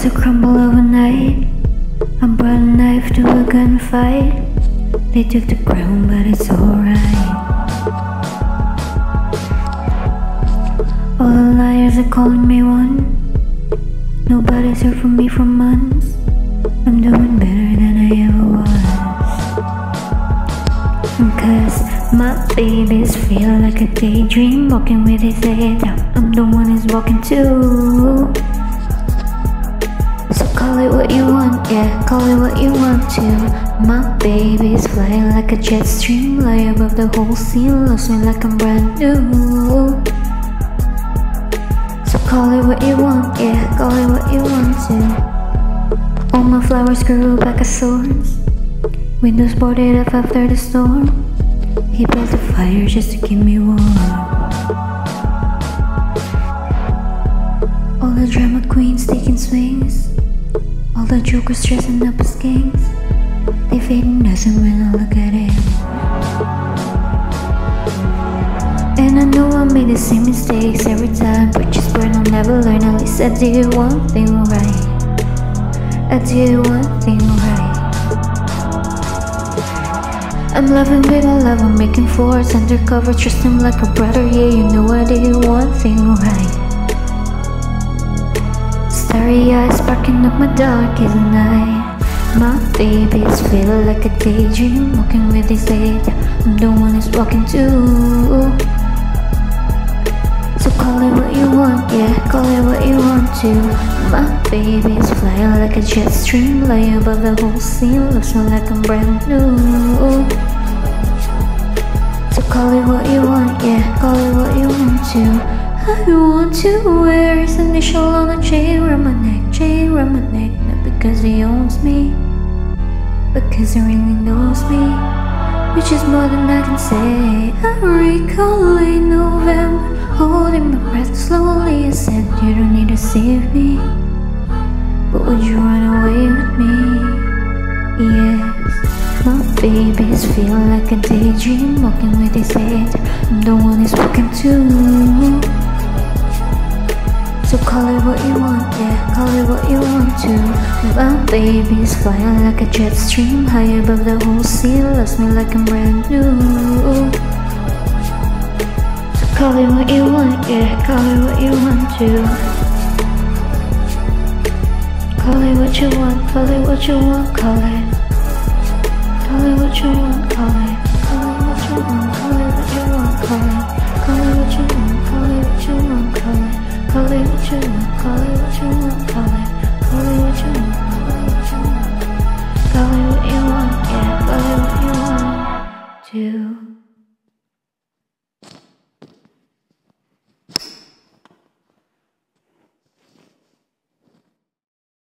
walls will crumble overnight. I brought a knife to a gunfight. They took the ground, but it's alright. All the liars are calling me one. Nobody's heard from me for months. I'm doing better than I ever was. Cause my babies feel like a daydream, walking with his head down. I'm the one who's walking too. So call it what you want, yeah, call it what you want to. My babies fly like a jet stream, lie above the whole scene, loves me like I'm brand new. So call it what you want, yeah, call it what you want to. All my flowers grew back as swords, windows boarded up after the storm. He built a fire just to keep me warm. All the drama queens taking swings, all the jokers dressing up as kings. They fade and nothing when I look at him. And I know I made the same mistakes every time, but just burn, I'll never learn. At least I did one thing right. I did one thing right. I'm loving with all love, I'm making forwards undercover, trust him like a brother. Yeah, you know I did one thing right. Starry eyes sparking up my darkest night. My babies feel like a daydream, walking with his head down. I'm the one who's walking too. So call it what you want, yeah, call it what you want to. My babies fly like a jet stream, lie above the whole scene, loves me like I'm brand new. So call it what you want, yeah, call it what you want to. I want to wear his initial on a chain around my neck, chain around my neck. Not because he owns me, because he really knows me, which is more than I can say. I recall in November, holding my breath slowly. I said, you don't need to save me, but would you run away with me? Yes, my babies feel like a daydream, walking with his head. I'm the one who's walking too. So call it what you want, yeah, call it what you want to. My babies fly like a jet stream, high above the whole scene, loves me like I'm brand new. So call it what you want, yeah, call it what you want to. Call it what you want, call it what you want, call it. Call it what you want, call it. Call it what you want, call it what you want, call it. Call it what you want, call it what you want, call it. Call it what you want, call it